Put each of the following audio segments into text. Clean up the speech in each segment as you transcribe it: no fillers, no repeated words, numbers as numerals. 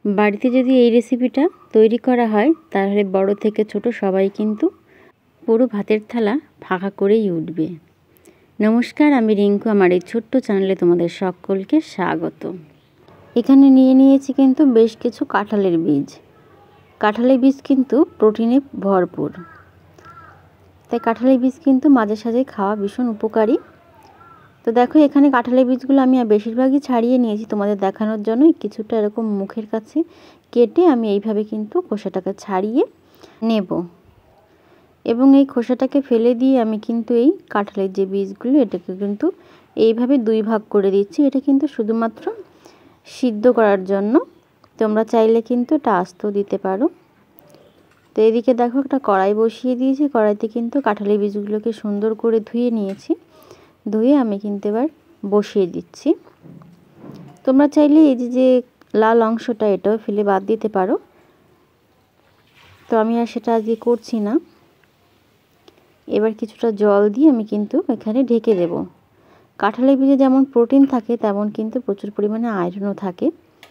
বাড়িতে যদি এই রেসিপিটা তৈরি করা হয় তাহলে বড় থেকে ছোট সবাই কিন্তু পুরো ভাতের থালা ফাঁকা করেই উঠবে। নমস্কার, আমি রিঙ্কু। আমার এই ছোট্ট চ্যানেলে তোমাদের সকলকে স্বাগত। এখানে নিয়েছি কিন্তু বেশ কিছু কাঁঠালের বীজ। কাঁঠালের বীজ কিন্তু প্রোটিনে ভরপুর, তাই কাঁঠালের বীজ কিন্তু মাঝে সাঝে খাওয়া ভীষণ উপকারী। তো দেখো, এখানে কাঁঠালের বীজগুলো আমি বেশিরভাগই ছাড়িয়ে নিয়েছি তোমাদের দেখানোর জন্য। কিছুটা এরকম মুখের কাছে কেটে আমি এইভাবে কিন্তু খোসাটাকে ছাড়িয়ে নেব, এবং এই খোসাটাকে ফেলে দিয়ে আমি কিন্তু এই কাঁঠালের যে বীজগুলো এটাকে কিন্তু এইভাবে দুই ভাগ করে দিচ্ছি। এটা কিন্তু শুধুমাত্র সিদ্ধ করার জন্য, তোমরা চাইলে কিন্তু এটা আস্ত দিতে পারো। তো এদিকে দেখো, একটা কড়াই বসিয়ে দিয়েছি। কড়াইতে কিন্তু কাঁঠালের বীজগুলোকে সুন্দর করে ধুয়ে নিয়েছি। ধুয়ে আমি কিন্তু এবার বসিয়ে দিচ্ছি। তোমরা চাইলে এই যে লাল অংশটা এটাও ফেলে বাদ দিতে পারো, তো আমি আর সেটা আজকে করছি না। এবার কিছুটা জল দিয়ে আমি কিন্তু এখানে ঢেকে দেব। কাঁঠালের বীজে যেমন প্রোটিন থাকে তেমন কিন্তু প্রচুর পরিমাণে আয়রনও থাকে।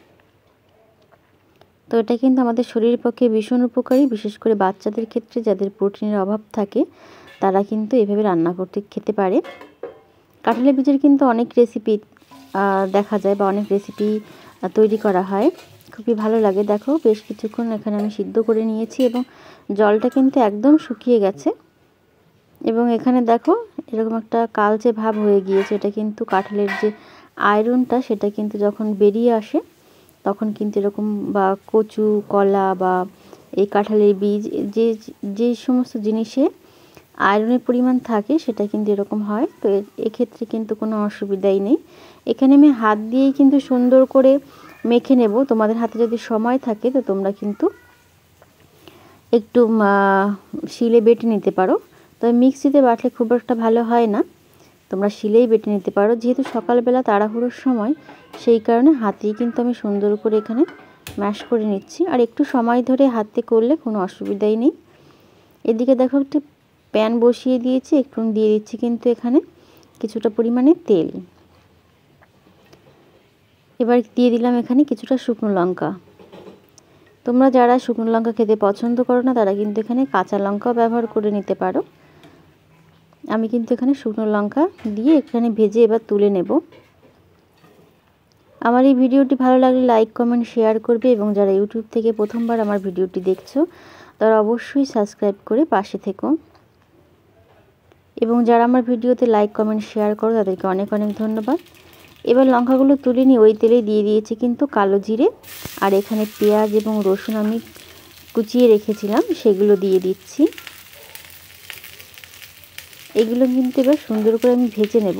তো এটা কিন্তু আমাদের শরীরের পক্ষে ভীষণ উপকারী, বিশেষ করে বাচ্চাদের ক্ষেত্রে যাদের প্রোটিনের অভাব থাকে তারা কিন্তু এভাবে রান্না করতে খেতে পারে। কাঁঠালের বীজের কিন্তু অনেক রেসিপি দেখা যায় বা অনেক রেসিপি তৈরি করা হয়, খুবই ভালো লাগে। দেখো, বেশ কিছুক্ষণ এখানে আমি সিদ্ধ করে নিয়েছি এবং জলটা কিন্তু একদম শুকিয়ে গেছে। এবং এখানে দেখো এরকম একটা কালচে ভাব হয়ে গিয়েছে। এটা কিন্তু কাঁঠালের যে আয়রনটা সেটা কিন্তু যখন বেরিয়ে আসে তখন কিন্তু এরকম, বা কচু, কলা বা এই কাঁঠালের বীজ, যে সমস্ত জিনিসে আয়রনের পরিমাণ থাকে সেটা কিন্তু এরকম হয়। তো এক্ষেত্রে কিন্তু কোনো অসুবিধাই নেই। এখানে আমি হাত দিয়েই কিন্তু সুন্দর করে মেখে নেব। তোমাদের হাতে যদি সময় থাকে তো তোমরা কিন্তু একটু শিলে বেটে নিতে পারো। তবে মিক্সিতে বাটলে খুব একটা ভালো হয় না, তোমরা শিলেই বেটে নিতে পারো। যেহেতু সকালবেলা তাড়াহুড়োর সময়, সেই কারণে হাতেই কিন্তু আমি সুন্দর করে এখানে ম্যাশ করে নিচ্ছি। আর একটু সময় ধরে হাতে করলে কোনো অসুবিধাই নেই। এদিকে দেখো, একটি প্যান বসিয়ে দিয়েছি, একটু দিয়ে দিচ্ছি কিন্তু এখানে কিছুটা পরিমাণে তেল। এবার দিয়ে দিলাম এখানে কিছুটা শুকনো লঙ্কা। তোমরা যারা শুকনো লঙ্কা খেতে পছন্দ করো না তারা কিন্তু এখানে কাঁচা লঙ্কাও ব্যবহার করে নিতে পারো। আমি কিন্তু এখানে শুকনো লঙ্কা দিয়ে এখানে ভেজে এবার তুলে নেব। আমার এই ভিডিওটি ভালো লাগলে লাইক, কমেন্ট, শেয়ার করবে, এবং যারা ইউটিউব থেকে প্রথমবার আমার ভিডিওটি দেখছো তারা অবশ্যই সাবস্ক্রাইব করে পাশে থেকো। এবং যারা আমার ভিডিওতে লাইক, কমেন্ট, শেয়ার করো তাদেরকে অনেক অনেক ধন্যবাদ। এবার লঙ্কাগুলো তুলে নিয়ে ওই তেলেই দিয়ে দিয়েছি কিন্তু কালো জিরে, আর এখানে পেঁয়াজ এবং রসুন আমি কুচিয়ে রেখেছিলাম সেগুলো দিয়ে দিচ্ছি। এগুলো কিন্তু এবার সুন্দর করে আমি ভেজে নেব।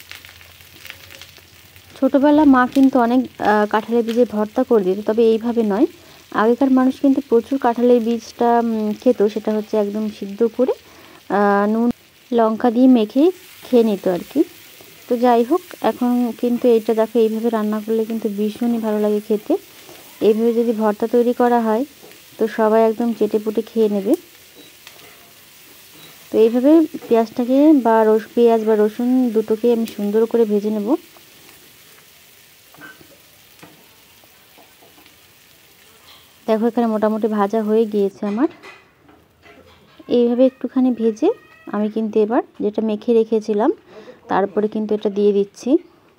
ছোটোবেলা মা কিন্তু অনেক কাঁঠালের বীজের ভর্তা করে দিত, তবে এইভাবে নয়। আগেকার মানুষ কিন্তু প্রচুর কাঁঠালের বীজটা খেত, সেটা হচ্ছে একদম সিদ্ধ করে নুন লঙ্কা দিয়ে মেখে খেয়ে নিত আর কি। তো যাই হোক, এখন কিন্তু এইটা দেখো এইভাবে রান্না করলে কিন্তু ভীষণই ভালো লাগে খেতে। এইভাবে যদি ভর্তা তৈরি করা হয় তো সবাই একদম চেটেপুটে খেয়ে নেবে। তো এইভাবে পেঁয়াজটাকে পেঁয়াজ বা রসুন দুটোকে আমি সুন্দর করে ভেজে নেব। দেখো এখানে মোটামুটি ভাজা হয়ে গিয়েছে আমার। এইভাবে একটুখানি ভেজে আমি কিন্তু এবার যেটা মেখে রেখেছিলাম তারপরে কিন্তু এটা দিয়ে দিচ্ছি।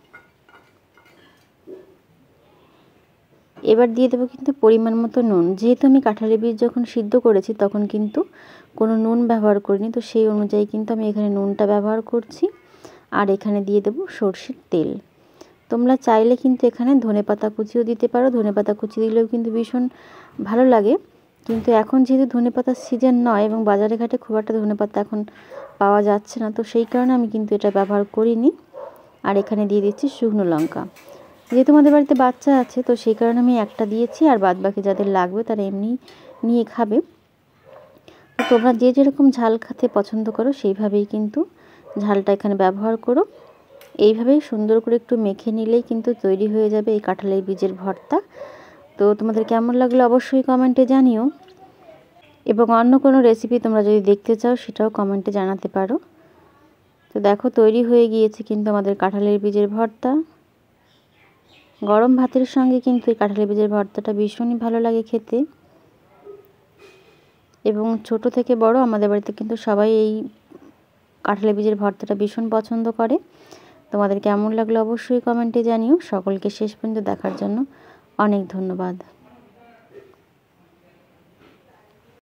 এবার দিয়ে দেবো কিন্তু পরিমাণ মতো নুন। যেহেতু আমি কাঁঠালের বীজ যখন সিদ্ধ করেছি তখন কিন্তু কোনো নুন ব্যবহার করিনি, তো সেই অনুযায়ী কিন্তু আমি এখানে নুনটা ব্যবহার করছি। আর এখানে দিয়ে দেবো সরষের তেল। তোমরা চাইলে কিন্তু এখানে ধনেপাতা কুচিও দিতে পারো। ধনেপাতা কুচি দিলেও কিন্তু ভীষণ ভালো লাগে, কিন্তু এখন যেহেতু ধনেপাতার সিজন নয় এবং বাজারে ঘাটে খুব একটা ধনেপাতা এখন পাওয়া যাচ্ছে না, তো সেই কারণে আমি কিন্তু এটা ব্যবহার করিনি। আর এখানে দিয়ে দিচ্ছি শুকনো লঙ্কা। যেহেতু আমাদের বাড়িতে বাচ্চা আছে তো সেই কারণে আমি একটা দিয়েছি, আর বাদ বাকি যাদের লাগবে তারা এমনি নিয়ে খাবে। তো তোমরা যে যেরকম ঝাল খেতে পছন্দ করো সেইভাবেই কিন্তু ঝালটা এখানে ব্যবহার করো। এইভাবেই সুন্দর করে একটু মেখে নিলেই কিন্তু তৈরি হয়ে যাবে এই কাঁঠালের বীজের ভর্তা। তো তোমাদের কেমন লাগলো অবশ্যই কমেন্টে জানিও, এবং অন্য কোনো রেসিপি তোমরা যদি দেখতে চাও সেটাও কমেন্টে জানাতে পারো। তো দেখো তৈরি হয়ে গিয়েছে কিন্তু আমাদের কাঁঠালের বীজের ভর্তা। গরম ভাতের সঙ্গে কিন্তু এই কাঁঠালের বীজের ভর্তাটা ভীষণই ভালো লাগে খেতে। এবং ছোট থেকে বড় আমাদের বাড়িতে কিন্তু সবাই এই কাঁঠালের বীজের ভর্তাটা ভীষণ পছন্দ করে। তোমাদের কেমন লাগলো অবশ্যই কমেন্টে জানিও। সকলকে শেষ পর্যন্ত দেখার জন্য অনেক ধন্যবাদ।